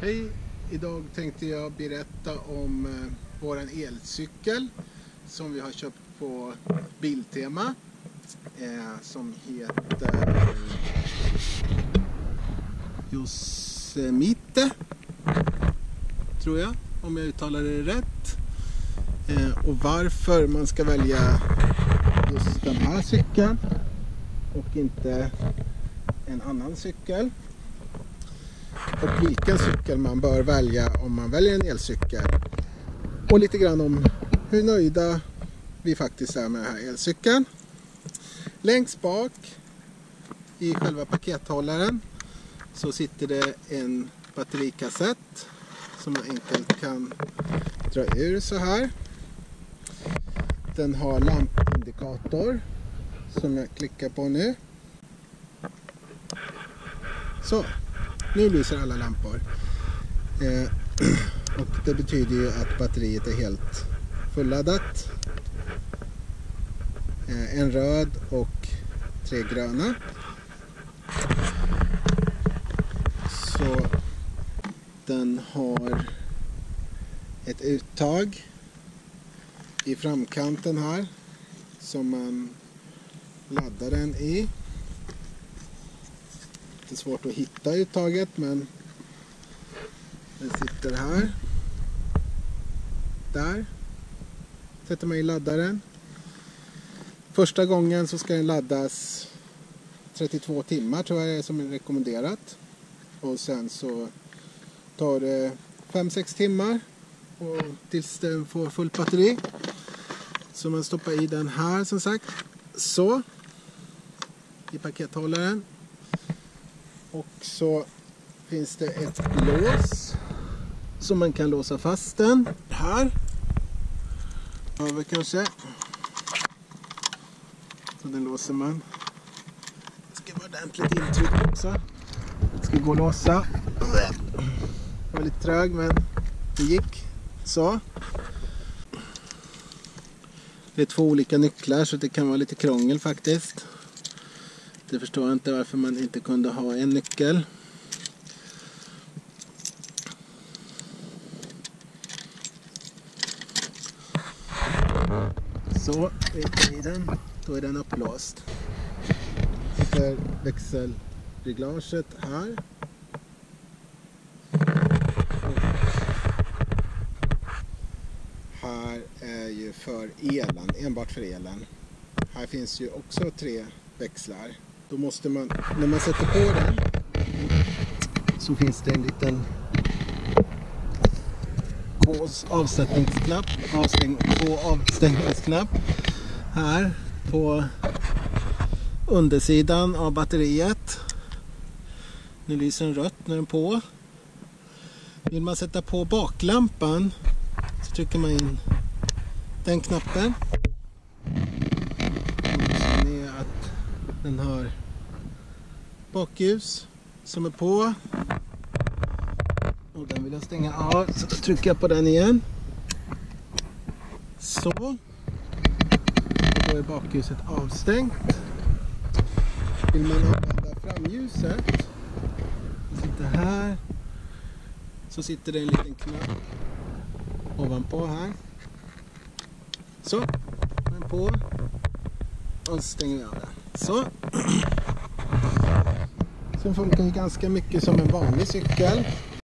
Hej! Idag tänkte jag berätta om våran elcykel som vi har köpt på Biltema som heter Yosemite, tror jag, om jag uttalar det rätt. Och varför man ska välja just den här cykeln och inte en annan cykel. Och vilken cykel man bör välja om man väljer en elcykel. Och lite grann om hur nöjda vi faktiskt är med den här elcykeln. Längst bak i själva pakethållaren så sitter det en batterikassett som man enkelt kan dra ur så här. Den har lampindikator som jag klickar på nu. Så. Nu lyser alla lampor. Och det betyder ju att batteriet är helt fulladdat. En röd och 3 gröna. Så den har ett uttag i framkanten här som man laddar den i. Det är svårt att hitta uttaget, men den sitter här. Där sätter man i laddaren. Första gången så ska den laddas 32 timmar, tror jag det är som är rekommenderat. Och sen så tar det 5-6 timmar och tills den får fullt batteri. Så man stoppar i den här som sagt. Så i pakethållaren. Och så finns det ett lås som man kan låsa fast den här. Över kanske. Så den låser man. Det ska vara ordentligt intryck också. Det ska gå att låsa. Jag var lite trög, men det gick. Så. Det är 2 olika nycklar så det kan vara lite krångel faktiskt. Jag förstår inte varför man inte kunde ha en nyckel. Så, i den, då är den upplåst. Sitter växelreglaget här. Här är ju för elen, enbart för elen. Här finns ju också 3 växlar. Då måste man, när man sätter på den, så finns det en liten avstängningsknapp här på undersidan av batteriet. Nu lyser den rött när den är på. Vill man sätta på baklampan så trycker man in den knappen. Den har bakljus som är på. Och den vill jag stänga av. Så då trycker jag på den igen. Så. Och då är bakljuset avstängt. Vill man använda framljuset. Det sitter här. Så sitter det en liten knapp ovanpå här. Så. Den på. Och så stänger vi av den. Så. Sen funkar det ganska mycket som en vanlig cykel.